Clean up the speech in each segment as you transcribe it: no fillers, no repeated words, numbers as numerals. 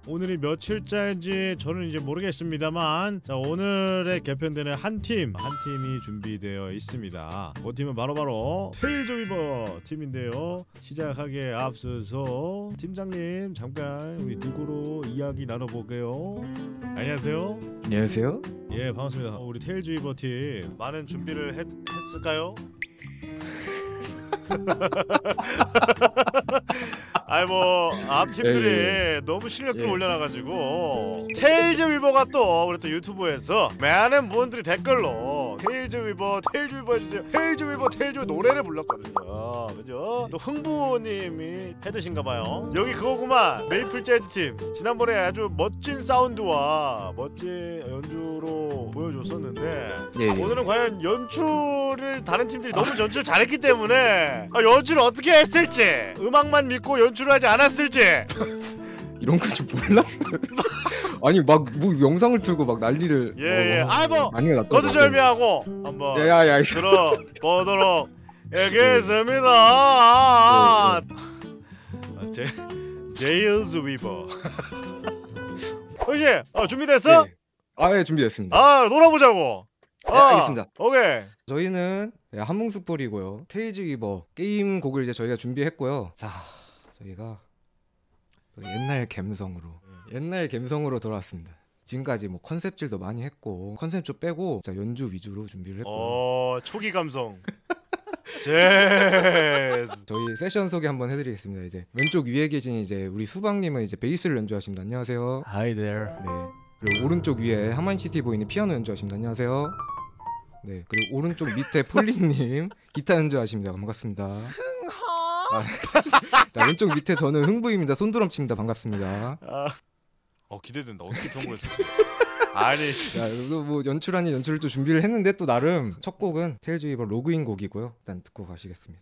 오늘이 며칠째인지 저는 이제 모르겠습니다만, 자, 오늘의 개편되는 한 팀이 준비되어 있습니다. 그 팀은 바로 테일즈 위버 팀인데요. 시작하기에 앞서서 팀장님 잠깐 우리 뒷구로 이야기 나눠볼게요. 안녕하세요. 안녕하세요. 예, 반갑습니다. 우리 테일즈 위버 팀 많은 준비를 했을까요? 아이 뭐 앞팀들이 너무 실력들 올려놔가지고 테일즈 위버가 또 우리 또 유튜브에서 많은 분들이 댓글로 테일즈 위버 해주세요, 테일즈 위버 노래를 불렀거든요. 그죠? 또 흥부님이 헤드신가봐요. 여기 그거구만, 메이플 재즈 팀. 지난번에 아주 멋진 사운드와 멋진 연주로 보여줬었는데 오늘은 과연 연출을 다른 팀들이 너무 연출 잘했기 때문에 연출을 어떻게 했을지, 음악만 믿고 연출을 하지 않았을지 이런 거 좀 몰랐어요. 아니 막 뭐 영상을 틀고 막 난리를. 예예. 뭐 아니요, 거두절미하고 한번 야야야 들어보도록 하겠습니다. 테일즈 위버. 혹시 준비됐어? 네. 예, 준비됐습니다. 놀아보자고. 알겠습니다. 오케이. 저희는 한뭉스폴이고요. 테일즈 위버 게임 곡을 이제 저희가 준비했고요. 자, 저희가 옛날 감성으로 돌아왔습니다. 지금까지 뭐 컨셉질도 많이 했고 컨셉 좀 빼고 자, 연주 위주로 준비를 했고요. 초기 감성. 재즈. 저희 세션 소개 한번 해드리겠습니다. 이제 왼쪽 위에 계신 이제 우리 수박님은 이제 베이스를 연주하십니다. 안녕하세요. Hi there. 네. 그리고 오른쪽 위에 하만시티 보이는 피아노 연주하십니다. 안녕하세요. 네. 그리고 오른쪽 밑에 폴리님 기타 연주하십니다. 반갑습니다. 자, 왼쪽 밑에 저는 흥부입니다. 손드럼 칩니다. 반갑습니다. 기대된다. 어떻게 평가했을지. 아니. 자, 뭐 연출 아닌 연출을 또 준비를 했는데 또 나름 첫 곡은 테일즈 위버 로그인 곡이고요. 일단 듣고 가시겠습니다.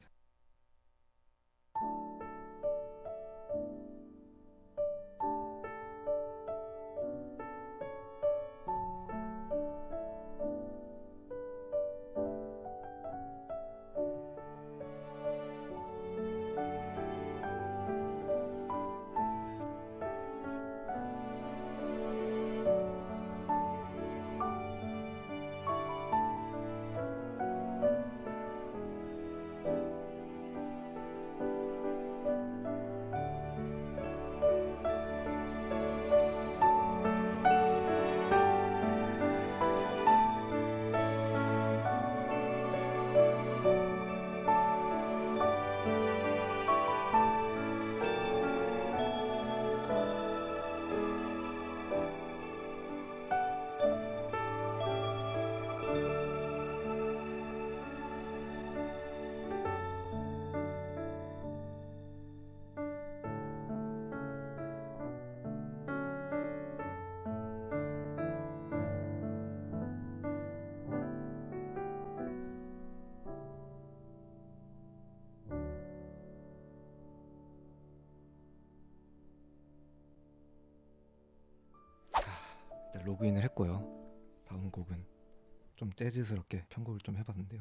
로그인을 했고요. 다음 곡은 좀 재즈스럽게 편곡을 좀 해봤는데요.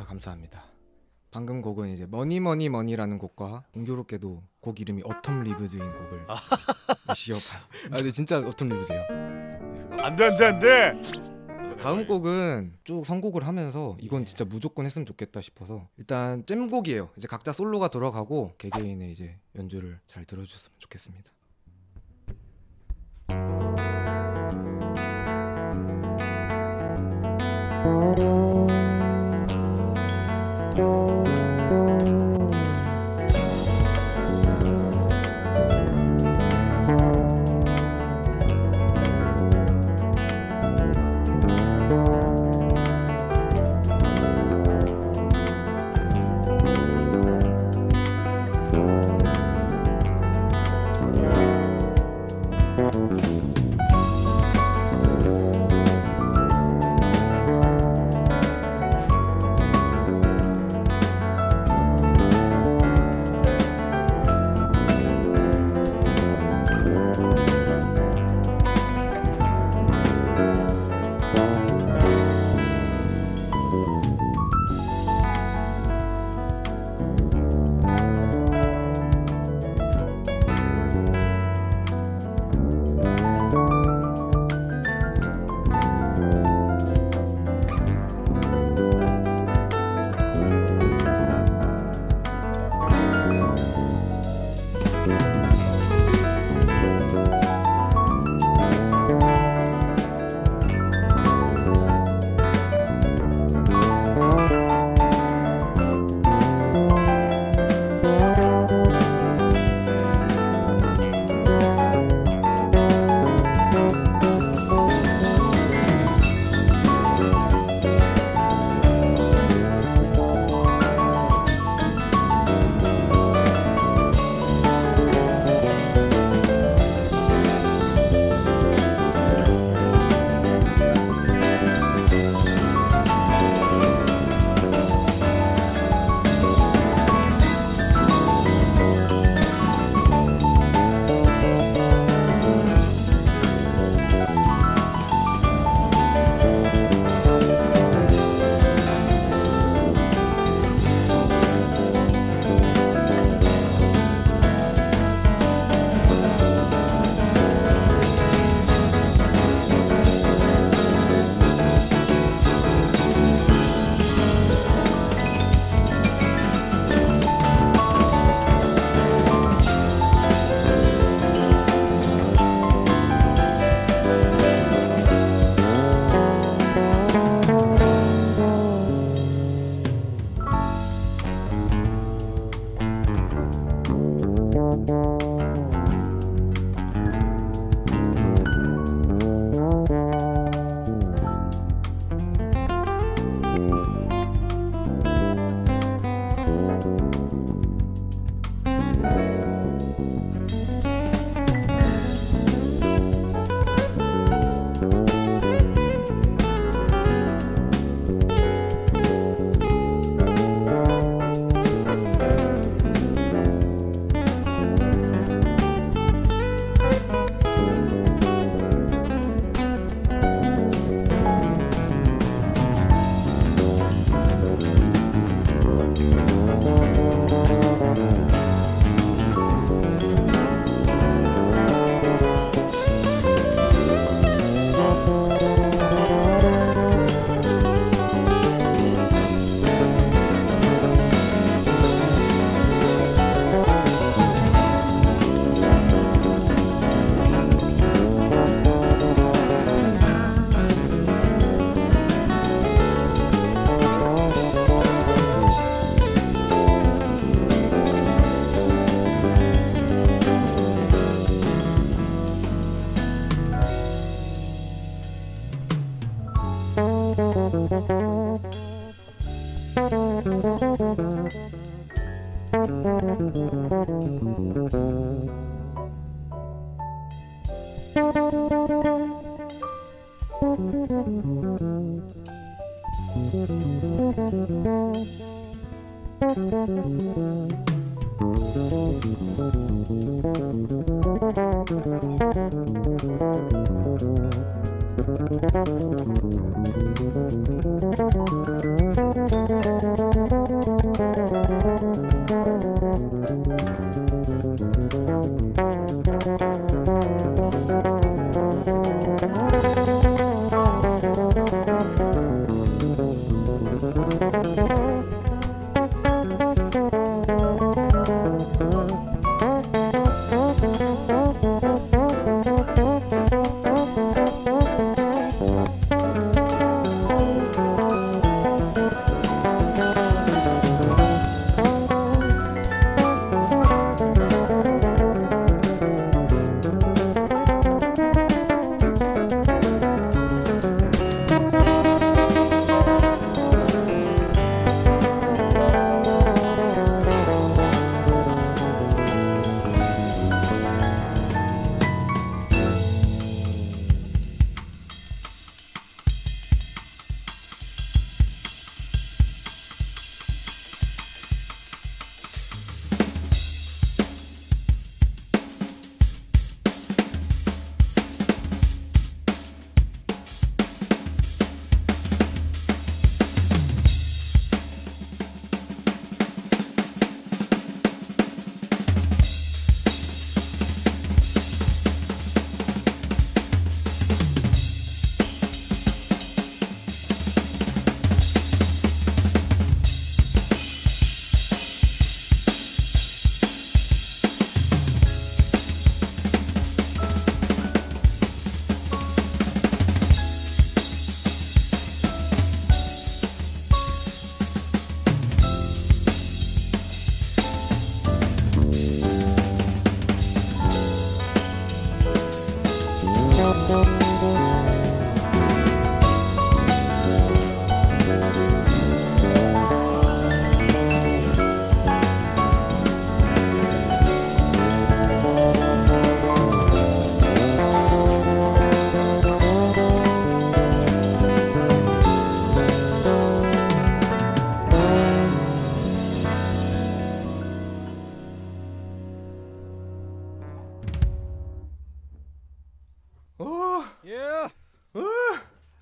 감사합니다. 방금 곡은 이제 머니라는 곡과 공교롭게도 곡 이름이 어텀 리브즈인 곡을 시어봐요. 근데 진짜 어텀 리브즈예요. 안돼. 다음 곡은 쭉 선곡을 하면서 이건 진짜 무조건 했으면 좋겠다 싶어서 일단 잼곡이에요. 이제 각자 솔로가 들어가고 개개인의 이제 연주를 잘 들어주셨으면 좋겠습니다.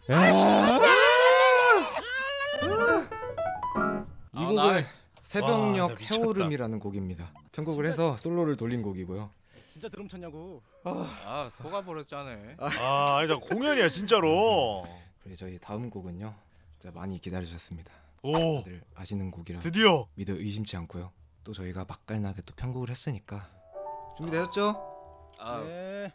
이 곡은 새벽녘 진짜 미쳤다. 해오름이라는 곡입니다. 편곡을 해서 솔로를 돌린 곡이고요. 진짜 드럼 쳤냐고. 아 속아버렸잖아. 아 진짜 공연이야 진짜로. 그리고 저희 다음 곡은요. 진짜 많이 기다리셨습니다. 오 다들 아시는 곡이라 드디어. 믿어 의심치 않고요. 또 저희가 맛깔나게 또 편곡을 했으니까 준비되셨죠? 아 네.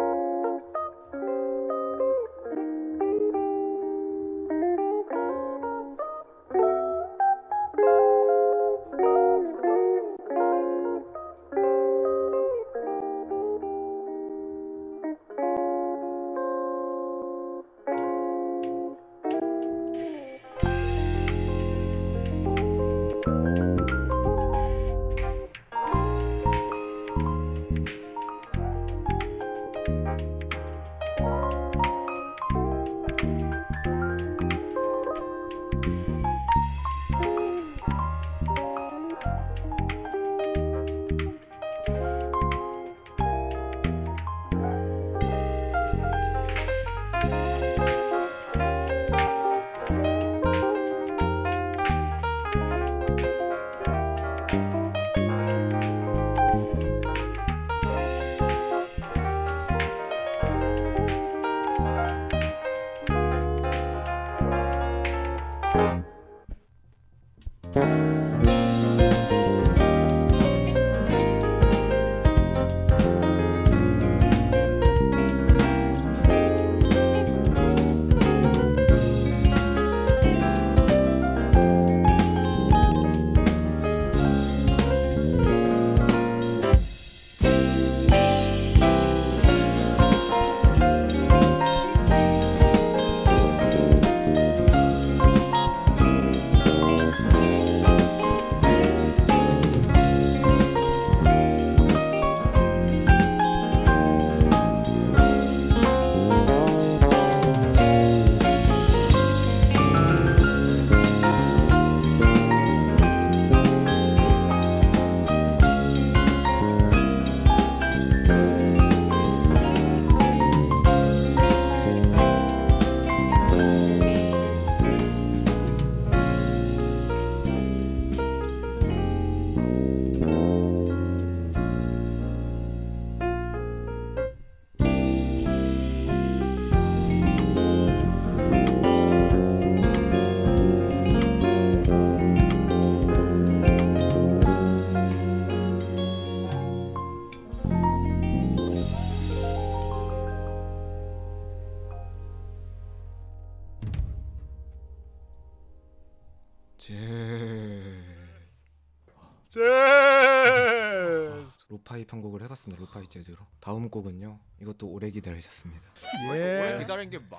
재즈. 로파이 편곡을 해봤습니다. 로파이 재즈로. 다음 곡은요. 이것도 오래 기다리셨습니다. 오래 기다린 게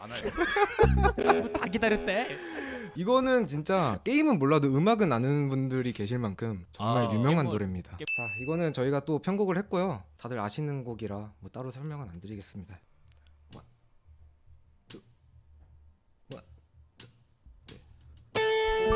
많아요. 다 기다렸대. 이거는 진짜 게임은 몰라도 음악은 아는 분들이 계실 만큼 정말 유명한 게임은- 노래입니다. 자, 이거는 저희가 또 편곡을 했고요. 다들 아시는 곡이라 뭐 따로 설명은 안 드리겠습니다. 원, 투, 원, 투, 셋.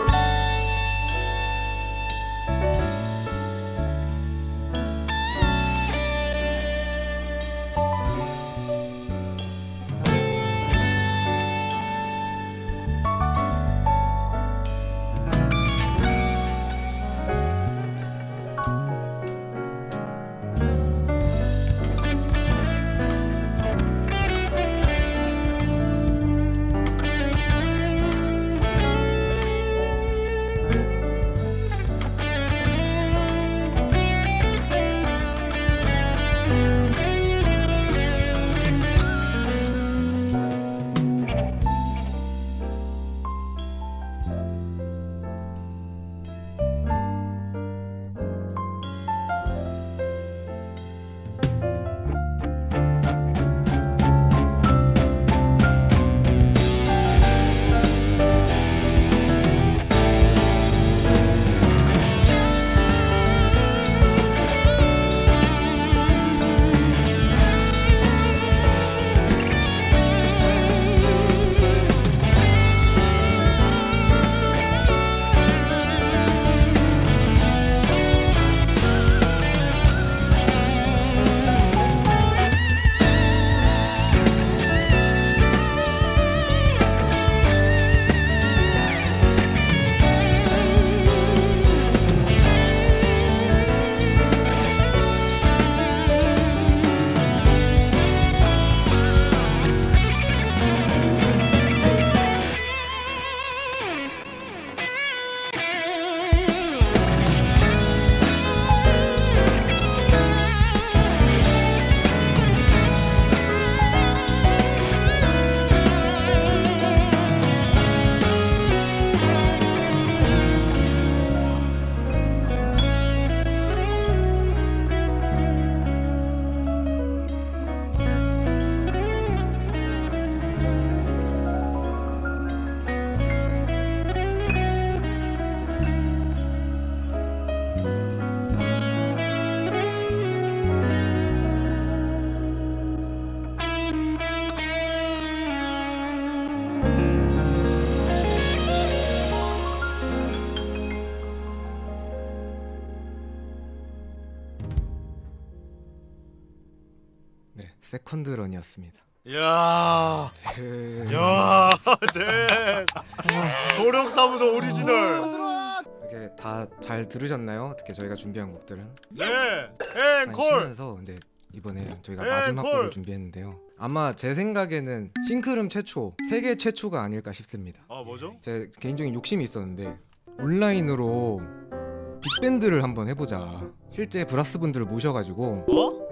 세컨드 런이었습니다. 야, 제 조력사무소 오리지널. 이렇게 다 잘 들으셨나요? 어떻게 저희가 준비한 곡들은? 네, 많이 앵콜. 쉬면서 근데 이번에 저희가 마지막 곡을 준비했는데요. 아마 제 생각에는 싱크룸 최초, 세계 최초가 아닐까 싶습니다. 아, 뭐죠? 제 개인적인 욕심이 있었는데 온라인으로 빅밴드를 한번 해보자. 실제 브라스 분들을 모셔가지고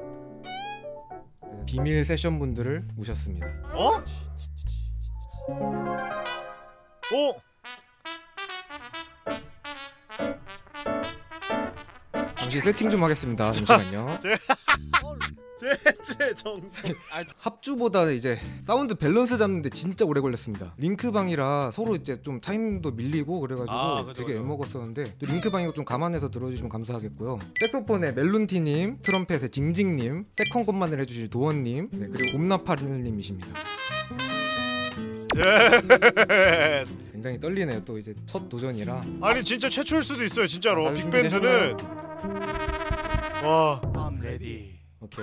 비밀 세션 분들을 모셨습니다. 어? 잠시 세팅 좀 하겠습니다. 잠시만요. 제 정수. 합주보다 이제 사운드 밸런스 잡는데 진짜 오래 걸렸습니다. 링크방이라 서로 이제 좀 타이밍도 밀리고 그래가지고 그죠, 되게 그죠. 애먹었었는데 또 링크방이고 좀 감안해서 들어주시면 감사하겠고요. 색소폰의 멜룬티님, 트럼펫의 징징님, 세컨 콤만을 해주실 도원님, 네, 그리고 옴나파릴님이십니다. 굉장히 떨리네요. 또 이제 첫 도전이라. 아니 진짜 최초일 수도 있어요. 진짜로 다들 빅밴드는. 와. I'm ready. 오케이.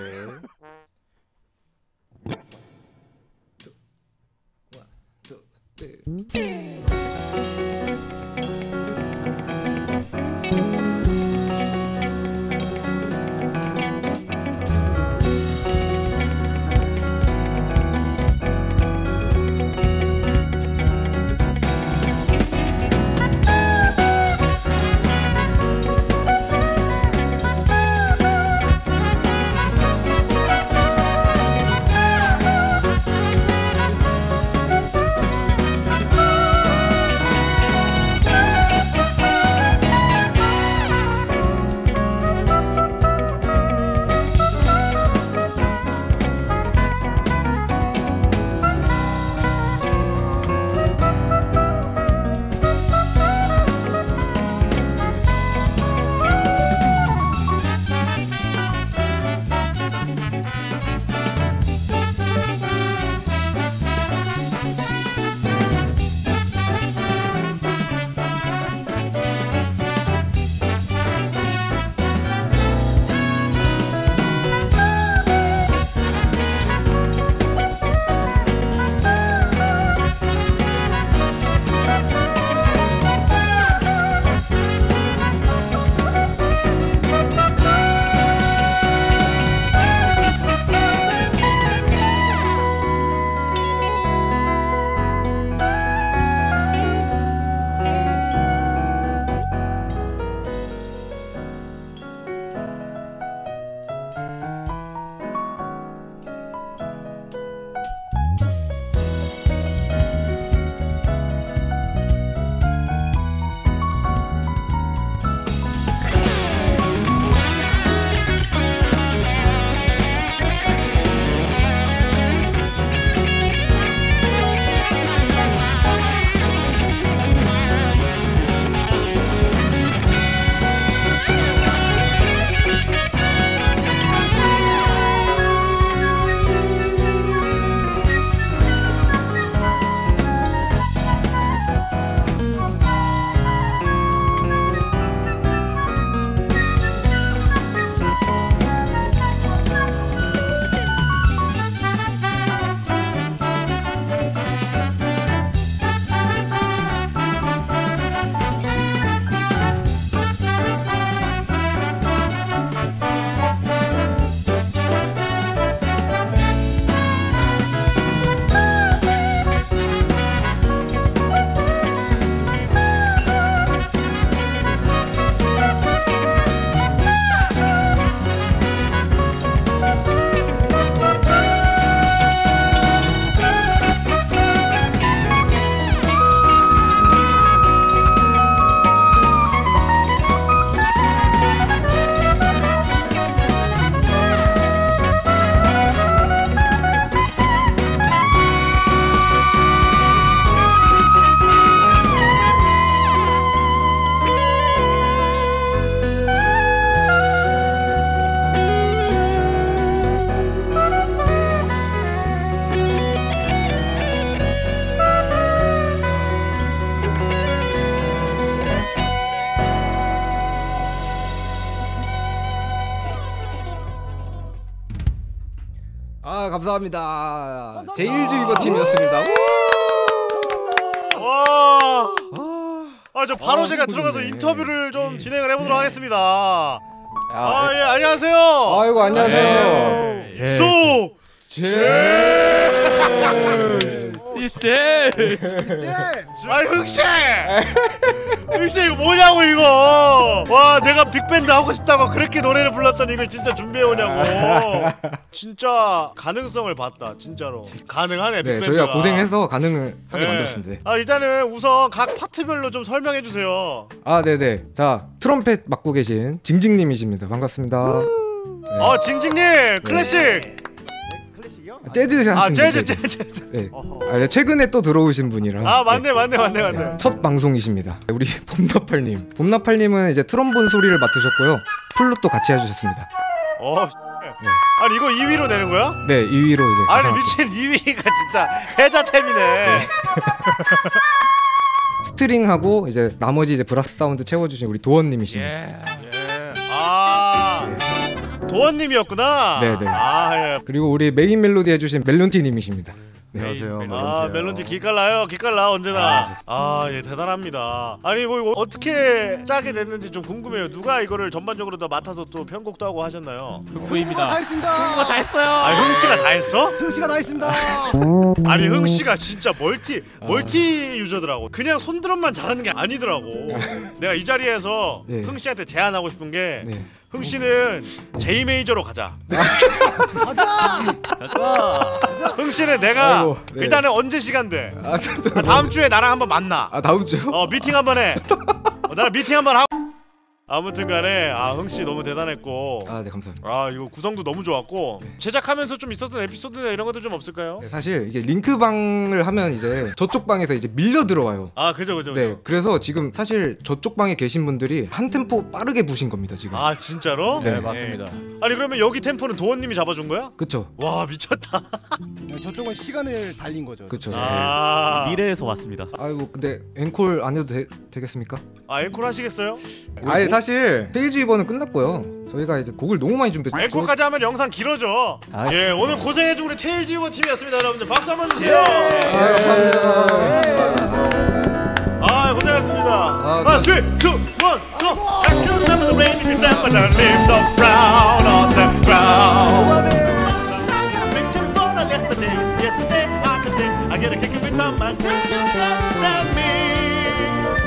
감사합니다. 제일주의보 팀이었습니다. 와. 저 바로 제가 너무 들어가서 좋네. 인터뷰를 좀 진행을 해보도록 하겠습니다. 아, 예, 안녕하세요. 아이고 안녕하세요. 소. 시스템. 흥씨! 흥씨 이거 뭐냐고 이거! 와 내가 빅밴드 하고 싶다고 그렇게 노래를 불렀더니 이걸 진짜 준비해오냐고. 진짜 가능성을 봤다 진짜로. 가능하네 네, 빅밴드가. 저희가 고생해서 가능을 하게 네. 만들었습니다. 일단은 우선 각 파트별로 좀 설명해주세요. 아, 네네. 자, 트럼펫 맡고 계신 징징님이십니다. 반갑습니다. 징징님 클래식. 재즈 하시는 재즈. 네. 네, 최근에 또 들어오신 분이라. 맞네. 첫 방송이십니다. 우리 봄나팔님. 봄나팔님은 이제 트럼본 소리를 맡으셨고요. 플룻도 같이 해주셨습니다. 아니 이거 2위로 내는 거야? 네, 2위로 이제. 아니 가상학교. 미친 2위가 진짜 해자템이네. 스트링하고 이제 나머지 이제 브라스 사운드 채워주신 우리 도원님이십니다. 도원님이었구나. 네네. 예. 그리고 우리 메인 멜로디 해주신 멜론티님이십니다. 네. 안녕하세요. 멜론디 기깔나요 언제나. 예, 대단합니다. 아니 뭐 이거 어떻게 짜게 됐는지 좀 궁금해요. 누가 이거를 전반적으로 다 맡아서 또 편곡도 하고 하셨나요? 누구입니다. 다 했습니다. 다 했어요. 흥씨가 다 했어? 흥씨가 다 했습니다. 아니 흥씨가 진짜 멀티 유저더라고. 그냥 손드럼만 잘하는 게 아니더라고. 내가 이 자리에서 네. 흥씨한테 제안하고 싶은 게 네. 흥씨는 J 메이저로 가자. 흥씨는 내가 아이고, 네. 일단은 언제 시간 돼? 저 다음 주에 나랑 한번 만나. 다음 주요? 미팅 한번 해. 나랑 미팅 한번 하고. 아무튼간에 흥씨 너무 대단했고. 네, 감사합니다. 이거 구성도 너무 좋았고. 제작하면서 좀 있었던 에피소드나 이런 것도 좀 없을까요? 네, 사실 이게 링크방을 하면 이제 저쪽 방에서 이제 밀려 들어와요. 그죠. 네, 그래서 지금 사실 저쪽 방에 계신 분들이 한 템포 빠르게 부신 겁니다 지금. 진짜로? 네, 맞습니다. 아니 그러면 여기 템포는 도원님이 잡아준 거야? 그쵸. 와 미쳤다. 저쪽은 시간을 달린 거죠. 그쵸. 미래에서 왔습니다. 아이고 근데 앵콜 안 해도 되겠습니까? 앵콜 하시겠어요? 아예 사실 페이지 2번은 끝났고요. 저희가 이제 곡을 너무 많이 준비했죠. 앵콜까지 하면 영상 길어져. 아, 예, 오늘 고생해준 우리 테일즈 유버 팀이었습니다, 여러분들. 박수 한번 주세요. 고생했습니다. 3, 2, 1, I can remember the rainy December, the leaves are brown on the ground. I got a picture for the yesterday I can say I get a kick every time I see you look at me.